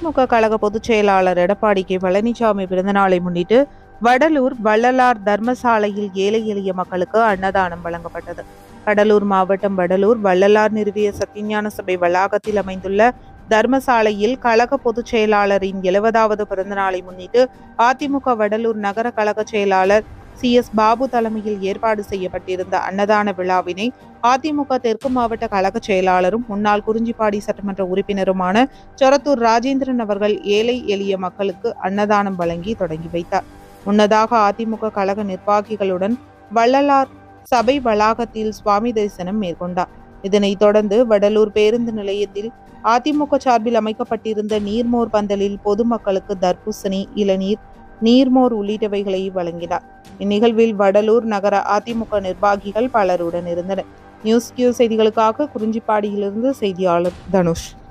அதிமுக கழக பொதுச் செயலாளர் எடப்பாடி கே பழனிசாமி பிறந்தநாளை முன்னிட்டு வடலூர் வள்ளலார் தர்மசாலையில் ஏழை எளிய மக்களுக்கு அன்னதானம் வழங்கப்பட்டது. கடலூர் மாவட்டம் வடலூர் வள்ளலார் நிறுவிய சத்தியஞான சபை வளாகத்தில் அமைந்துள்ள தர்மசாலையில் கழக பொதுச் செயலாளரின் 70வது பிறந்தநாளை முன்னிட்டு அதிமுக வடலூர் நகர கழக செயலாளர் CS பாபு தலைமையில் ஏற்பாடு செய்யப்பட்டிருந்த அன்னதான விழாவினை அதிமுக தெற்கு மாவட்ட கழக செயலாளரும் முன்னாள் குறிஞ்சிப்பாடி சட்டமன்ற உறுப்பினருமான சொரத்தூர் ராஜேந்திரன் அவர்கள் ஏழை எளிய மக்களுக்கு அன்னதானம் வழங்கி தொடங்கி வைத்தார். முன்னதாக அதிமுக கழக நிர்வாகிகளுடன் வள்ளலார் சபை வளாகத்தில் சுவாமி தரிசனம் மேற்கொண்டார். இதனைத் தொடர்ந்து வடலூர் பேருந்து நிலையத்தில் அதிமுக சார்பில் அமைக்கப்பட்டிருந்த நீர்மோர் பந்தலில் பொதுமக்களுக்கு தர்பூசணி, இளநீர், நீர்மோர் உள்ளிட்டவைகளை வழங்கினார். இந்நிகழ்வில் வடலூர் நகர அதிமுக நிர்வாகிகள் பலருடன் இருந்தனர். நியூஸ் கியூ செய்திகளுக்காக குறிஞ்சிப்பாடியிலிருந்து செய்தியாளர் தனுஷ்.